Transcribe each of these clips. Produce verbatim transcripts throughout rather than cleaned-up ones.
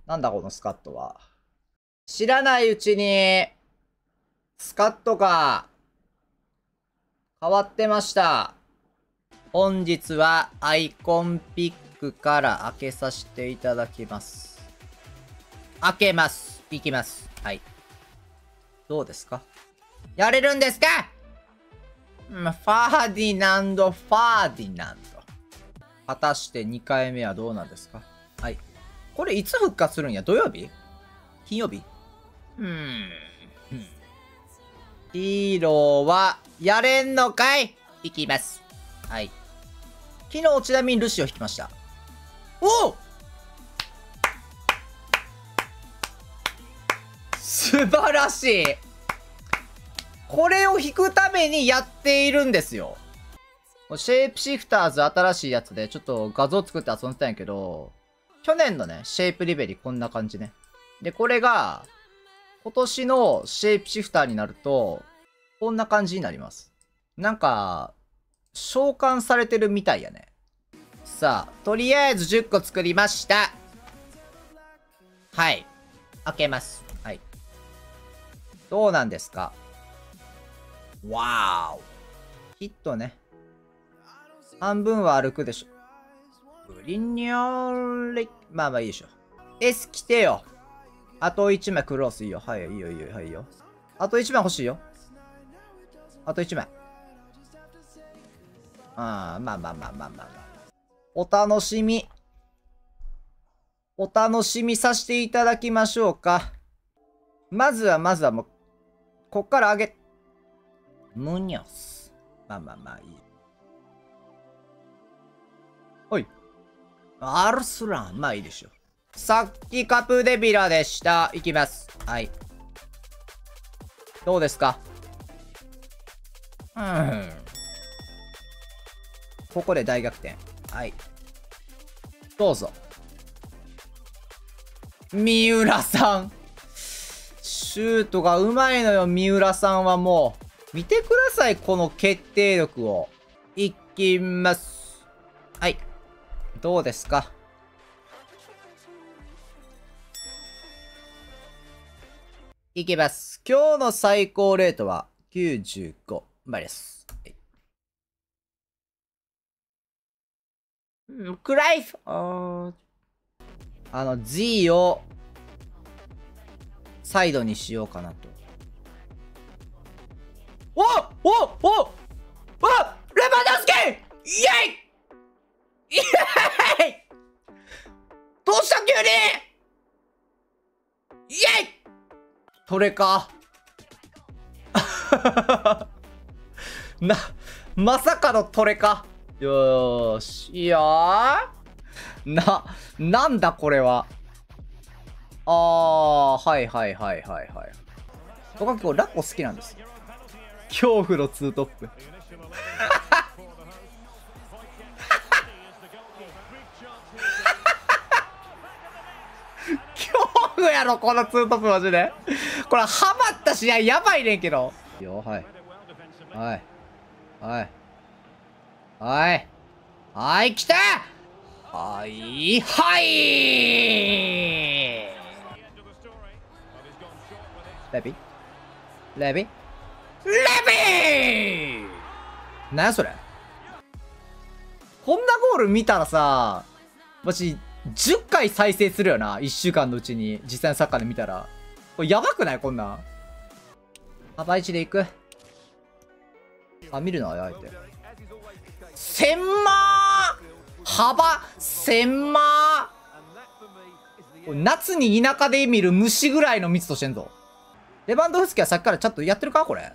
なんだこのスカットは。知らないうちに、スカットが変わってました。本日はアイコンピックから開けさせていただきます。開けます。いきます。はい。どうですか？やれるんですか？ファーディナンド、ファーディナンド。果たしてにかいめはどうなんですか？はい。これいつ復活するんや？土曜日？金曜日？うーん。ヒーローは、やれんのかい？いきます。はい。昨日ちなみにルシオ引きました。おお！素晴らしい！これを引くためにやっているんですよ。シェイプシフターズ新しいやつでちょっと画像作って遊んでたんやけど、去年のね、シェイプリベリこんな感じね。で、これが、今年のシェイプシフターになると、こんな感じになります。なんか、召喚されてるみたいやね。さあ、とりあえずじゅっこ作りました。はい。開けます。はい。どうなんですか？わーお。ヒットね。半分は歩くでしょ。ブリニョーレ、まあまあいいでしょ。S 来てよ。あといちまいクロスいいよ。はい、いいよ、いいよ、はい、いいよ。あといちまい欲しいよ。あといちまい。ああ、まあまあまあまあまあまあ。お楽しみ。お楽しみさせていただきましょうか。まずは、まずはもう、こっから上げ、ムニョス。まあまあまあいい。おい。アルスラン。まあいいでしょ。さっきカプデビラでした。いきます。はい。どうですか？うん。ここで大逆転。はい。どうぞ。三浦さん。シュートがうまいのよ、三浦さんはもう。見てください、この決定力を。いきます。はい。どうですか？いきます。今日の最高レートはきゅうじゅうご倍です。はい、クライフあの Z をサイドにしようかなと。おおおおレバンドフスキーイエイイエイどうした急にイエイトレかな、まさかのトレかよーし。いやーな、なんだこれは。あー、はいはいはいはいはい。僕は結構ラッコ好きなんですよ。恐怖のツートップ。恐怖やろ、このツートップマジで。これハマった試合やばいねんけど。よ、はい。はい。はい。はい。はい、来た！はい、はいレビレビレビなんやそれ。こんなゴール見たらさ、マジじゅっかい再生するよな。いっしゅうかんのうちに実際のサッカーで見たら。これやばくない？こんなん。幅いちでいく。あ、見るのあえて。せんまー幅せんまー夏に田舎で見る虫ぐらいの密度してんぞ。レバンドフスキはさっきからちゃんとやってるかこれ。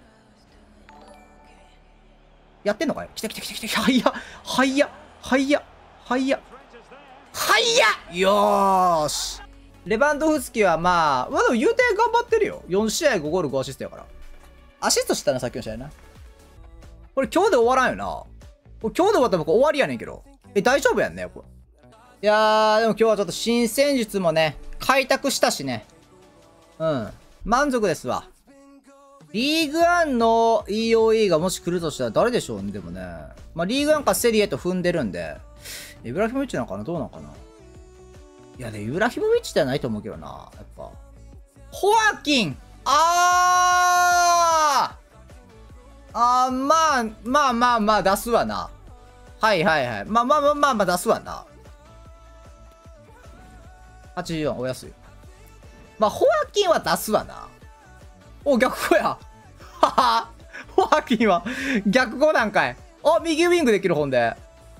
やってんのかい？来た来た来た来た。はいやはいやはいやはいやはいやよーし。レバンドフスキはまあ、まあでも言うて頑張ってるよ。よん試合ごゴールごアシストやから。アシストしたな、さっきの試合な。これ今日で終わらんよな。これ今日で終わったら僕終わりやねんけど。え、大丈夫やんね、これ。いやー、でも今日はちょっと新戦術もね、開拓したしね。うん。満足ですわ。リーグワンの イーオーイー がもし来るとしたら誰でしょうね、でもね。まあ、リーグワンかセリエと踏んでるんで。イブラヒモビッチなのかなどうなのかないやね、ユーラヒモビッチではないと思うけどな。やっぱ。ホアキンあーあー、まあ、まあまあまあ出すわな。はいはいはい。まあまあまあまあまあ出すわな。はちじゅうよん、お安い。まあ、ホアキンは出すわな。お、逆語や。はは。ホアキンは逆語なんかい。あ、右ウィングできる、ほんで。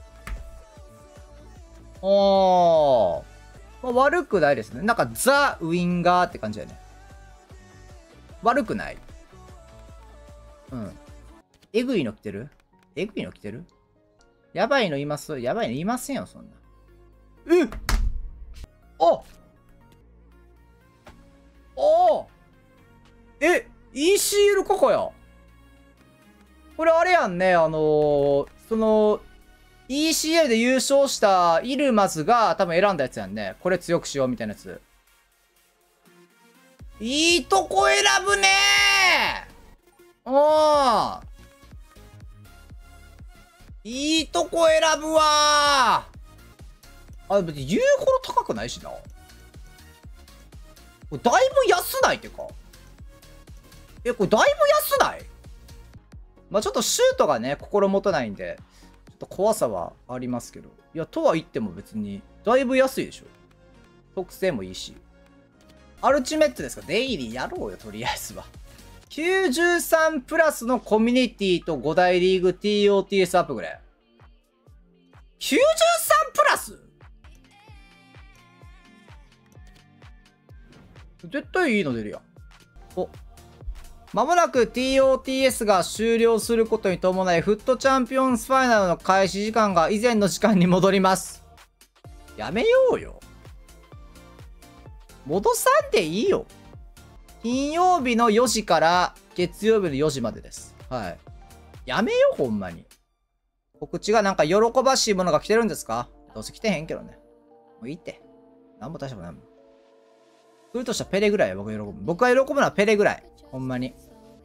おー。まあ、悪くないですね。なんか、ザ・ウィンガーって感じだよね。悪くない。うん。えぐいの来てるえぐいの来てるやばいのいますやばいのいませんよ、そんな。えっおおえ イーシーエル かかや。これあれやんね、あのー、その、イーシーエル で優勝したイルマズが多分選んだやつやんね。これ強くしようみたいなやつ。いいとこ選ぶねーおーいいとこ選ぶわーあ、別に言うほど高くないしな。これだいぶ安ないってか。え、これだいぶ安ないまあちょっとシュートがね、心もとないんで、ちょっと怖さはありますけど。いや、とは言っても別に、だいぶ安いでしょ。特性もいいし。アルチメットですか？デイリーやろうよ、とりあえずは。きゅうじゅうさんプラスのコミュニティとご大リーグ ティーオーティーエス アップグレード。きゅうじゅうさんプラス絶対いいの出るやん。お。まもなく ティーオーティーエス が終了することに伴い、フットチャンピオンズファイナルの開始時間が以前の時間に戻ります。やめようよ。戻さんでいいよ。金曜日のよじから月曜日のよじまでです。はい。やめよう、ほんまに。告知がなんか喜ばしいものが来てるんですか？どうせ来てへんけどね。もういいって。なんも大したことないもん。来るとしたらペレぐらい僕が喜ぶ。僕が喜ぶのはペレぐらい。ほんまに。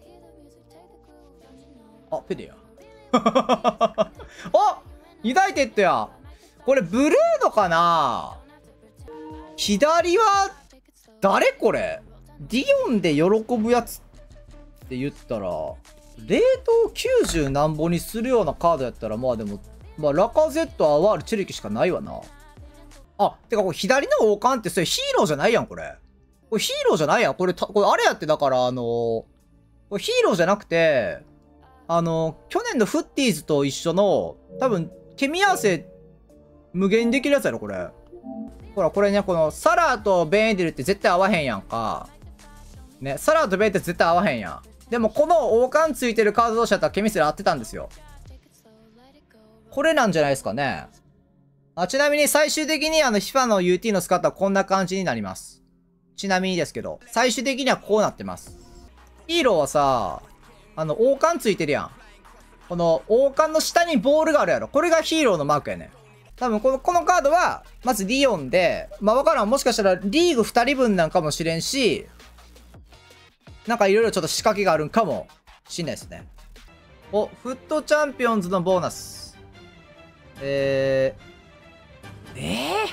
あ、ペレや。あユナイテッドや。これブルーノかな左は、誰これディオンで喜ぶやつって言ったら、冷凍きゅうじゅうなんぼにするようなカードやったら、まあでも、まあラカゼット、アワール、チェルキしかないわな。あ、てかこれ左の王冠ってそれヒーローじゃないやん、これ。これヒーローじゃないやん。これ、これあれやって、だからあのー、これヒーローじゃなくて、あのー、去年のフッティーズと一緒の、多分、ケミ合わせ、無限にできるやつやろ、これ。ほら、これね、この、サラーとベンエデルって絶対合わへんやんか。ね、サラーとベンエデルって絶対合わへんやん。でも、この王冠ついてるカード同士だったらケミステル合ってたんですよ。これなんじゃないですかね。あ、ちなみに最終的にあの、エフアイエー の ユーティー のスカットはこんな感じになります。ちなみにですけど、最終的にはこうなってます。ヒーローはさ、あの、王冠ついてるやん。この王冠の下にボールがあるやろ。これがヒーローのマークやねん。多分この、このカードは、まずリオンで、まあわからん。もしかしたらリーグふたりぶんなんかもしれんし、なんかいろいろちょっと仕掛けがあるんかもしんないですね。お、フットチャンピオンズのボーナス。えー、えー、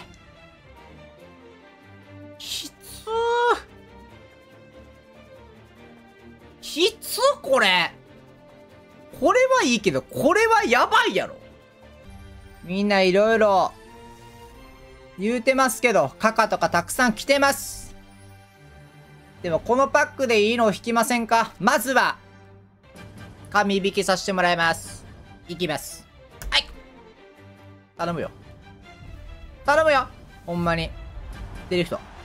きつー。きつーこれ。これはいいけど、これはやばいやろ。みんないろいろ言うてますけど、カカとかたくさん来てます。でもこのパックでいいのを引きませんか？まずは、紙引きさせてもらいます。いきます。はい。頼むよ。頼むよ。ほんまに。出る人。ん？よ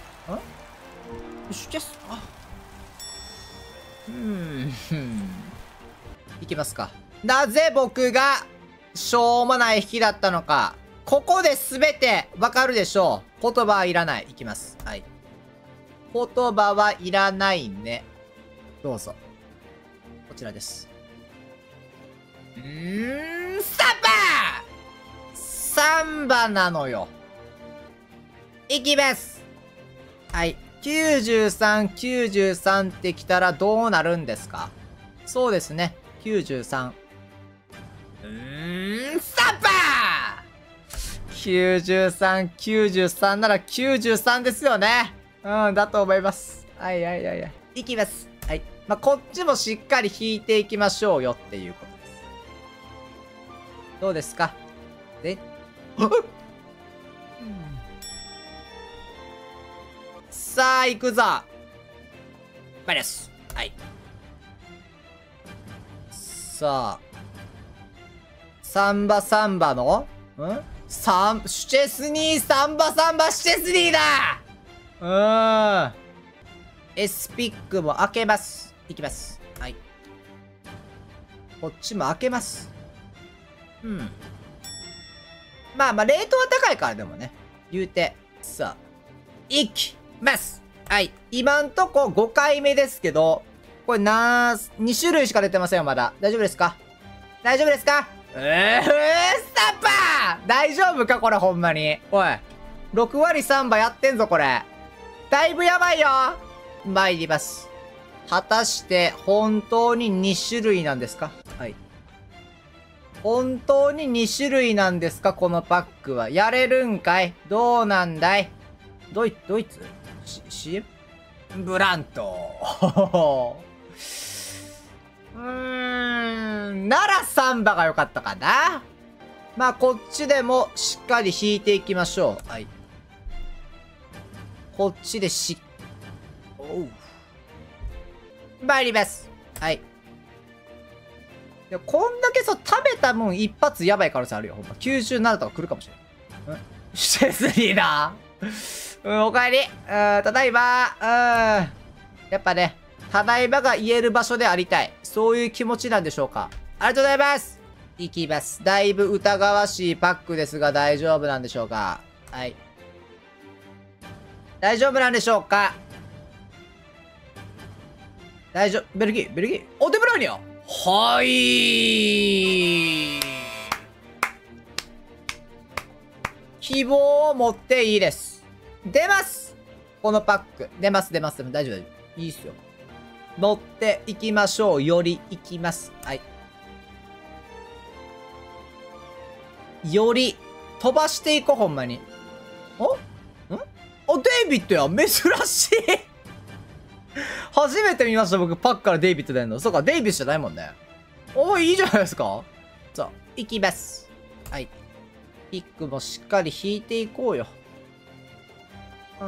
し、です。あ。うーん。いきますか。なぜ僕が、しょうもない引きだったのか。ここで全てわかるでしょう。言葉はいらない。いきます。はい。言葉はいらないね。どうぞ。こちらです。うーん、サンバサンバなのよ。いきます。はい。きゅうじゅうさん、きゅうじゅうさんってきたらどうなるんですか？そうですね。きゅうじゅうさん。うーん、サンバきゅうじゅうさん、きゅうじゅうさんならきゅうじゅうさんですよね。うん、だと思います。はいはいはいはい。いきます。はい。まあ、こっちもしっかり引いていきましょうよっていうことです。どうですか？で、さあ、行くぞ。マイナス。はい。さあ。サンバサンバのんサン、シュチェスニー、サンバサンバシュチェスニーだ。うーん。エスピックも開けます。いきます。はい。こっちも開けます。うん。まあまあ、レートは高いからでもね。言うて。さあ。いきます。はい。今んとこごかいめですけど、これなー、に種類しか出てませんよ、まだ。大丈夫ですか？大丈夫ですか？えー、スタッパー大丈夫かこれほんまに。おい。ろく割さんばやってんぞ、これ。だいぶやばいよ。参ります。果たして、本当にに種類なんですか？はい。本当にに種類なんですかこのパックは。やれるんかい？どうなんだい？ドイ、ドイツ？し、シーエム？ ブラント。うーん、ならサンバが良かったかな。まあ、こっちでもしっかり引いていきましょう。はい。こっちでし、おう。参ります。はい。いや、こんだけそう、食べた分一発やばい可能性あるよ。ほんま。きゅうじゅうななとか来るかもしれん。んシェスリーだ。うん、おかえり。うん、ただいま。うん。やっぱね、ただいまが言える場所でありたい。そういう気持ちなんでしょうか。ありがとうございます。いきます。だいぶ疑わしいパックですが大丈夫なんでしょうか。はい。大丈夫なんでしょうか。大丈夫。ベルギー、ベルギー。お、デブライニャ。はい。希望を持っていいです。出ます。このパック。出ます、出ます。大丈夫、大丈夫。いいっすよ。乗っていきましょう。より行きます。はい。より飛ばしていこう、ほんまに。お？ん？あ、デイビッドや。珍しい。初めて見ました、僕。パックからデイビッド出るの。そうか、デイビッドじゃないもんね。おい、いいじゃないですか。さあ、行きます。はい。ピックもしっかり引いていこうよ。うん。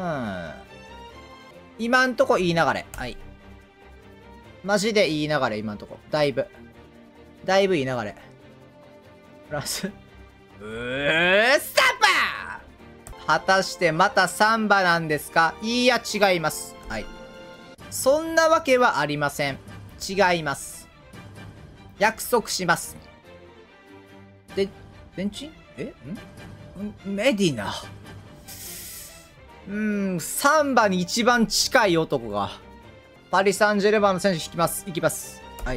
今んとこいい流れ。はい。マジでいい流れ、今んとこ。だいぶ。だいぶいい流れ。プラス。うー、スタッパー！果たしてまたサンバなんですか？いや、違います。はい。そんなわけはありません。違います。約束します。で、ベンチえんメディナ。うーん、サンバに一番近い男が。パリ・サンジェルマンの選手引きます。行きます。はい。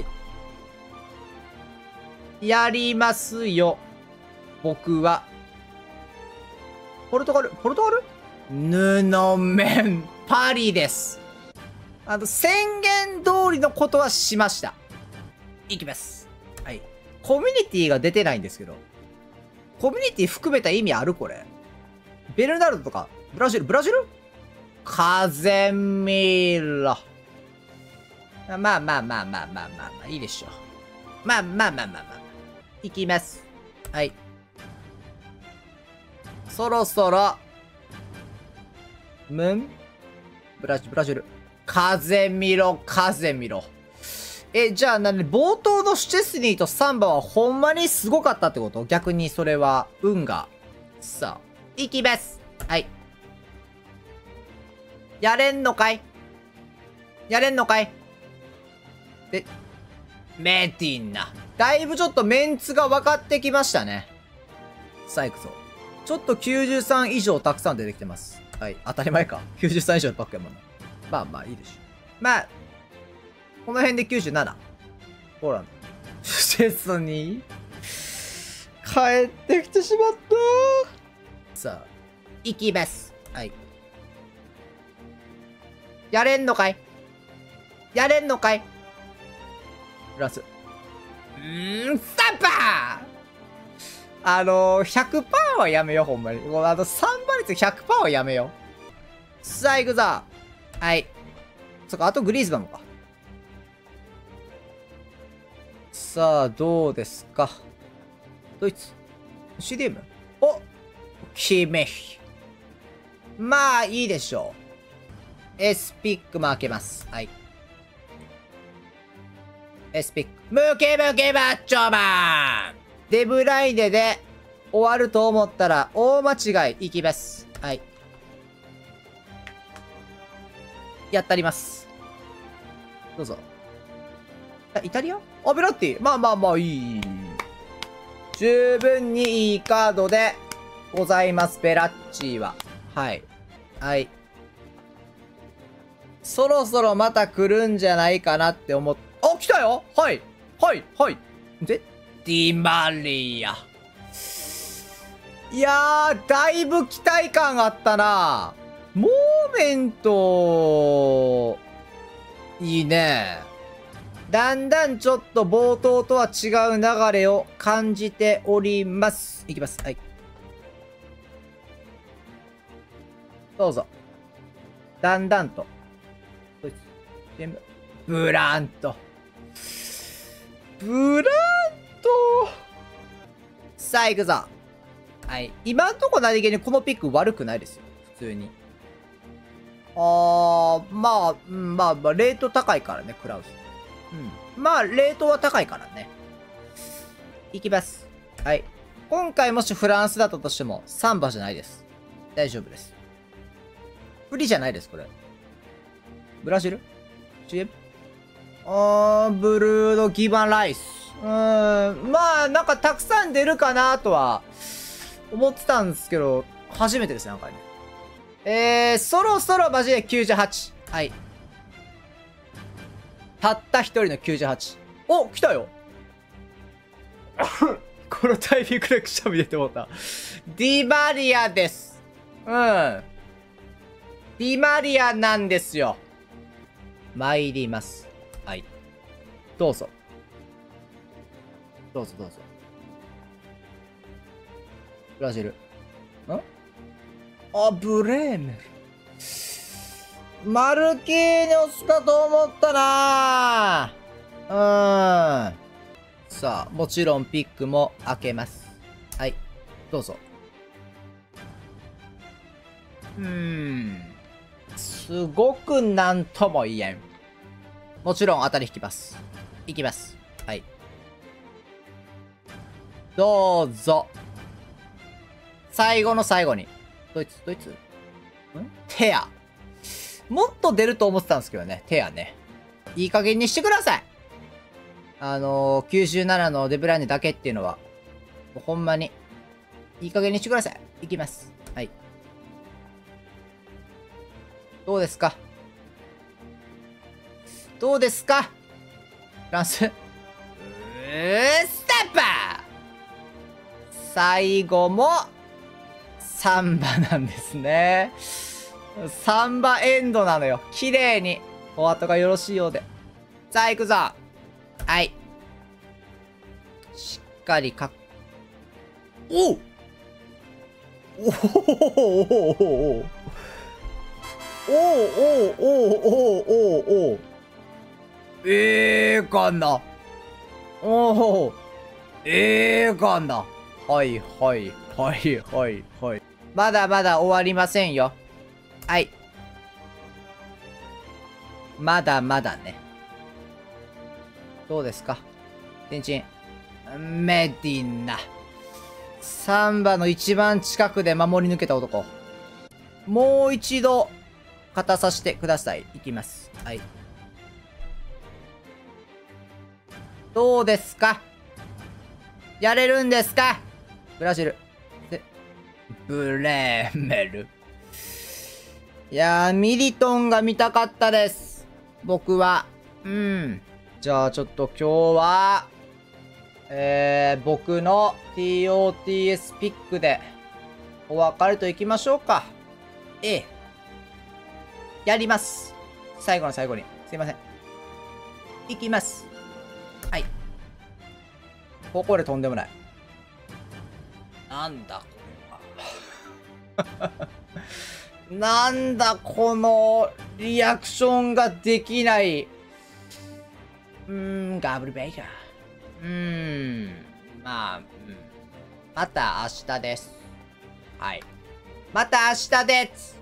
やりますよ。僕は。ポルトガル、ポルトガル？布面、パリです。あの、宣言通りのことはしました。いきます。はい。コミュニティが出てないんですけど。コミュニティ含めた意味あるこれ。ベルナルドとか、ブラジル、ブラジル？カゼミロ。まあまあまあまあまあまあまあ、いいでしょう。まあまあまあまあまあ。いきます。はい。そろそろ、ムンブラジル、ブラジル。風見ろ、風見ろ。え、じゃあ何、冒頭のシュチェスニーとサンバはほんまにすごかったってこと？逆にそれは、運が。さあ、いきます。はい。やれんのかい？やれんのかい？で、メティンナ。だいぶちょっとメンツが分かってきましたね。さあ行くぞ。ちょっときゅうじゅうさん以上たくさん出てきてます。はい。当たり前か。きゅうじゅうさん以上のパックやもんな。まあまあいいでしょう。まあ、この辺できゅうじゅうなな。ポーランド。シェスに帰ってきてしまった。さあ、行きます。はい。やれんのかい？やれんのかい？プラス。うーん、スタンパー！ あのー、ひゃくパーセント はやめよう、ほんまに。もうあの、さんば率ひゃくパーセント はやめよう。さあ、行くぞ。はい。そっか、あとグリーズマンもか。さあ、どうですか。ドイツ。シーディーエム? おキメヒ。まあ、いいでしょう。エスピックも開けます。はい。エスピック。ムキムキマッチョマンデブライネで終わると思ったら大間違いいきます。はい。やったります。どうぞ。あ、イタリアあ、ベラッティ。まあまあまあいい。十分にいいカードでございます、ベラッチーは。はい。はい。そろそろまた来るんじゃないかなって思っ、あ、来たよはい。はい。はい。で、ディマリア。いやー、だいぶ期待感あったな。モーメント、いいね。だんだんちょっと冒頭とは違う流れを感じております。いきます。はい。どうぞ。だんだんと。全部。ブラント。ブラント。さあ、行くぞ。はい。今んとこ何気にこのピック悪くないですよ。普通に。あー、まあ、うん、まあ、まあ、レート高いからね、クラウス。うん。まあ、レートは高いからね。いきます。はい。今回もしフランスだったとしても、サンバじゃないです。大丈夫です。不利じゃないです、これ。ブラジル ?シーエム? あー、ブルード・ギバン・ライス。うーん。まあ、なんかたくさん出るかなとは、思ってたんですけど、初めてですね、なんかね。えー、そろそろマジできゅうじゅうはち。はい。たった一人のきゅうじゅうはち。お、来たよこのタイミングでくしゃみ出てもった。ディマリアです。うん。ディマリアなんですよ。参ります。はい。どうぞ。どうぞどうぞ。ブラジル。んあ、ブレーメル。マルキーニョスかと思ったなぁ。うーん。さあ、もちろんピックも開けます。はい。どうぞ。うーん。すごくなんとも言えん。もちろん当たり引きます。いきます。はい。どうぞ。最後の最後に。ドイツ、ドイツんテア。もっと出ると思ってたんですけどね。テアね。いい加減にしてください。あのー、きゅうじゅうななのデブライネだけっていうのは、もうほんまに、いい加減にしてください。いきます。はい。どうですかどうですかフランス。うー、スタッパー最後も、サンバなんですね。サンバエンドなのよ。綺麗に、お後がよろしいようで。さあ、行くぞはい。しっかりか、おうおおおおおおおおおおおおええかなおおええかなはいはいはいはいはい。まだまだ終わりませんよ。はい。まだまだね。どうですか天神。メディナ。サンバの一番近くで守り抜けた男。もう一度、勝たさせてください。いきます。はい。どうですかやれるんですかブラジル。で、ブレーメル。いやー、ミリトンが見たかったです。僕は。うん。じゃあ、ちょっと今日は、えー、僕の ティーオーティーエス ピックでお別れといきましょうか。ええ。やります。最後の最後に。すいません。いきます。はい。ここでとんでもない。 なんだこれは。なんだこのリアクションができない。うーん、ガブルベイカー。うーん、まあ、うん。また明日です。はい。また明日です。